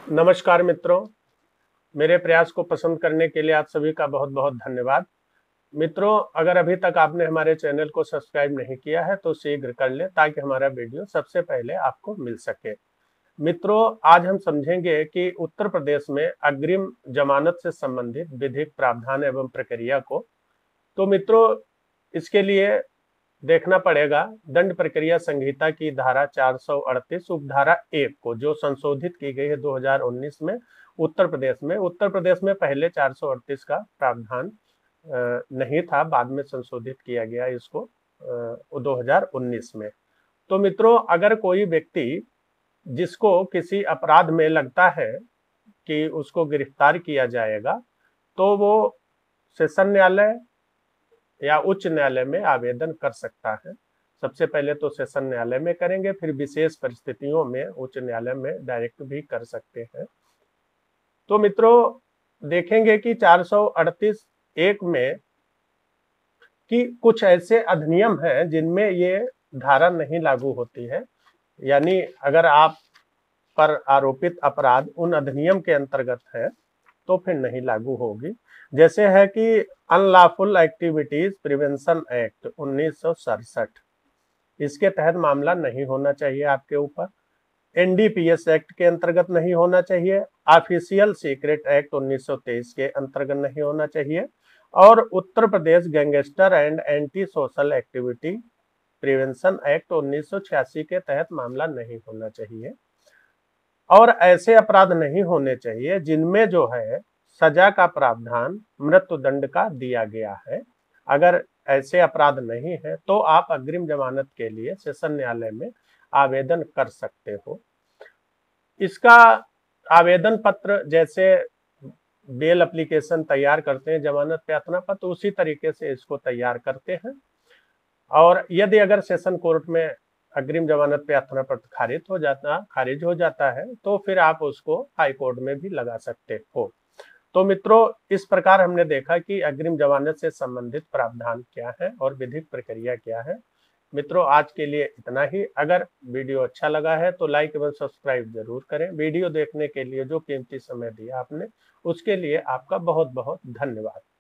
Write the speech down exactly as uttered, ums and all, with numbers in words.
नमस्कार मित्रों, मेरे प्रयास को पसंद करने के लिए आप सभी का बहुत बहुत धन्यवाद। मित्रों, अगर अभी तक आपने हमारे चैनल को सब्सक्राइब नहीं किया है तो शीघ्र कर लें ताकि हमारा वीडियो सबसे पहले आपको मिल सके। मित्रों, आज हम समझेंगे कि उत्तर प्रदेश में अग्रिम जमानत से संबंधित विधिक प्रावधान एवं प्रक्रिया को। तो मित्रों, इसके लिए देखना पड़ेगा दंड प्रक्रिया संहिता की धारा चार सौ अड़तीस उपधारा एक को, जो संशोधित की गई है दो हज़ार उन्नीस में उत्तर प्रदेश में। उत्तर प्रदेश में पहले चार सौ अड़तीस का प्रावधान नहीं था, बाद में संशोधित किया गया इसको दो हज़ार उन्नीस में। तो मित्रों, अगर कोई व्यक्ति जिसको किसी अपराध में लगता है कि उसको गिरफ्तार किया जाएगा, तो वो सेशन न्यायालय या उच्च न्यायालय में आवेदन कर सकता है। सबसे पहले तो सेशन न्यायालय में करेंगे, फिर विशेष परिस्थितियों में उच्च न्यायालय में डायरेक्ट भी कर सकते हैं। तो मित्रों, देखेंगे कि चार सौ अड़तीस एक में कि कुछ ऐसे अधिनियम हैं जिनमें ये धारा नहीं लागू होती है, यानी अगर आप पर आरोपित अपराध उन अधिनियम के अंतर्गत है तो फिर नहीं लागू होगी। जैसे है कि अनलॉफुल एक्टिविटीज प्रिवेंशन एक्ट उन्नीस सौ सड़सठ, इसके तहत मामला नहीं होना चाहिए आपके ऊपर। एनडीपीएस एक्ट के अंतर्गत नहीं होना चाहिए। ऑफिशियल सीक्रेट एक्ट उन्नीस सौ तेईस के अंतर्गत नहीं होना चाहिए। और Uttar Pradesh gangster and anti social activity prevention act उन्नीस सौ छियासी के तहत मामला नहीं होना चाहिए। और ऐसे अपराध नहीं होने चाहिए जिनमें जो है सजा का प्रावधान मृत्यु दंड का दिया गया है। अगर ऐसे अपराध नहीं है तो आप अग्रिम जमानत के लिए सेशन न्यायालय में आवेदन कर सकते हो। इसका आवेदन पत्र जैसे बेल एप्लीकेशन तैयार करते हैं जमानत प्रार्थना पत्र, उसी तरीके से इसको तैयार करते हैं। और यदि अगर सेशन कोर्ट में अग्रिम जमानत प्रार्थना पत्र खारिज हो जाता खारिज हो जाता है तो फिर आप उसको हाई कोर्ट में भी लगा सकते हो। तो मित्रों, इस प्रकार हमने देखा कि अग्रिम जमानत से संबंधित प्रावधान क्या है और विधिक प्रक्रिया क्या है। मित्रों, आज के लिए इतना ही। अगर वीडियो अच्छा लगा है तो लाइक एवं सब्सक्राइब जरूर करें। वीडियो देखने के लिए जो कीमती समय दिया आपने उसके लिए आपका बहुत बहुत धन्यवाद।